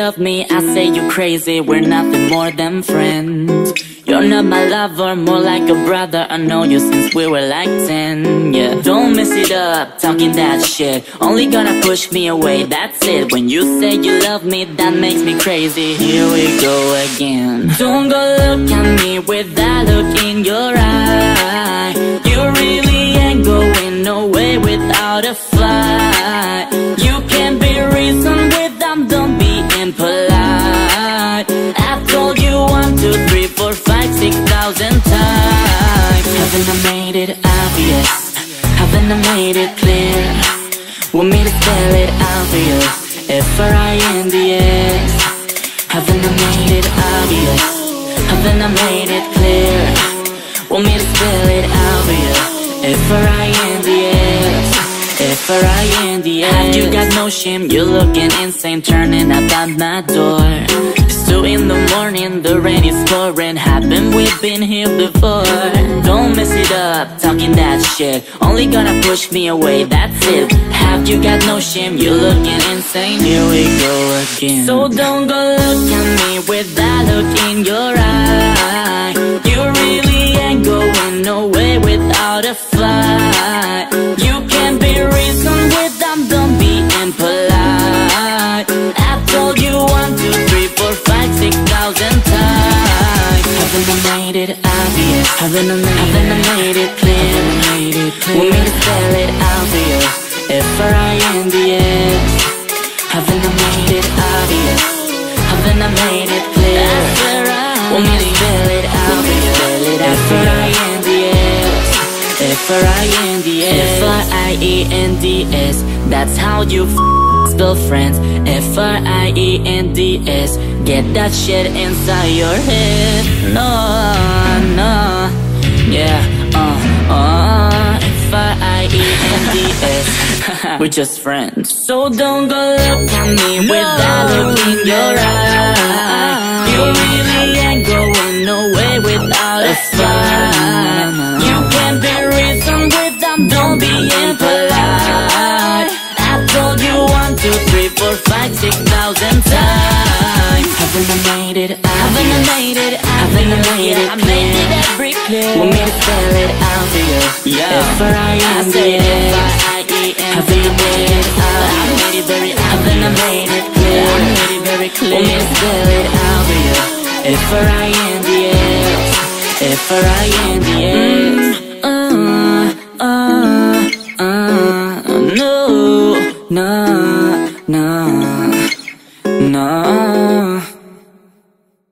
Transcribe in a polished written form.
love me, I say you're crazy. We're nothing more than friends. You're not my lover, more like a brother. I know you since we were like 10, yeah. Don't mess it up, talking that shit. Only gonna push me away, that's it. When you say you love me, that makes me crazy. Here we go again. Don't go look at me with that look in your eye. You really ain't going nowhere without a fight. You can't be reasoned with them, don't be impolite. I've told you 1, 2, 3, 4, 5, 6,000 times. Haven't I made it obvious? Haven't I made it clear? Want me to spell it obvious? F-R-I-N-D-S. Haven't I made it obvious? Haven't I made it clear? Want me to spell it obvious? F-R-I-N-D-S. F-R-I-N-D-S. Have you got no shame? You're looking insane, turning up at my door. It's 2 in the morning, the rain is pouring. Haven't we been here before? Don't mess it up, talking that shit. Only gonna push me away, that's it. Have you got no shame? You're looking insane. Here we go again. So don't go look at me with that look in your eye. You really ain't going nowhere without a fight. You can't be reasoned with them, don't be impolite. I've told you 1, 2, 3, 4, 5, 6,000 times. Haven't I made it obvious? Haven't I made it clear? Want me to spell it obvious? F-R-I-N-D-S. Haven't I made it obvious? Haven't I made it clear? Want me to spell it obvious? F-R-I-N-D-S. F-R-I-N-D-S. F-R-I-E-N-D-S. That's how you spell friends. F-R-I-E-N-D-S. Get that shit inside your head. No, no, yeah, F-R-I-E-N-D-S. We're just friends. So don't go look at me with that look in your eye. You really ain't going nowhere without a fight. You can't be reasoned with them, don't be impolite. I told you 1, 2, 3, 4, 5, 6,000 times. Haven't I made it obvious? Haven't I made it obvious? I made it every clear. Want me to spell it obvious? Yeah. F-R-I-N-D-S. Haven't I made it obvious? I made it very obvious. Haven't I made it clear? I made it very clear. Want me to spell it obvious? F-R-I-N-D-S. F-R-I-N-D-S. No, no.